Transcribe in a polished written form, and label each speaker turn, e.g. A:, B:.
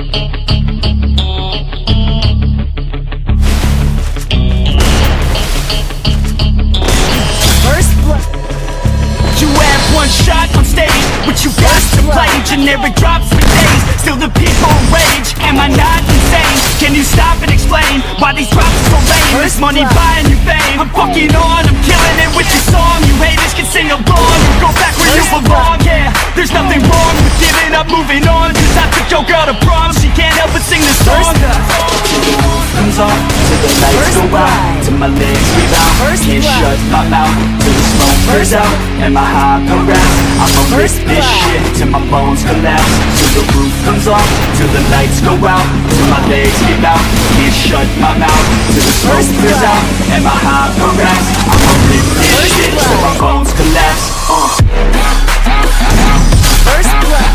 A: One shot on stage, what you got to play? Generic drops for days, still the people rage. Am I not insane? Can you stop and explain why these drops are so lame? This money buying you fame. I'm fucking on, I'm killing it with your song. You haters can sing along and go back where you belong. Yeah, there's nothing wrong with giving up, moving on. Cause I took your girl to prom, she can't help but sing this song. Till the roof comes off, till the lights go out, till my legs give out, can't shut my mouth, till the smoke clears out and my high comes. I'ma rip this shit till my bones collapse, till the roof comes off, till the lights go out, till my legs give out, can't shut my mouth, till the smoke clears out and my high collapse. I'ma rip this shit till my bones collapse. First blood.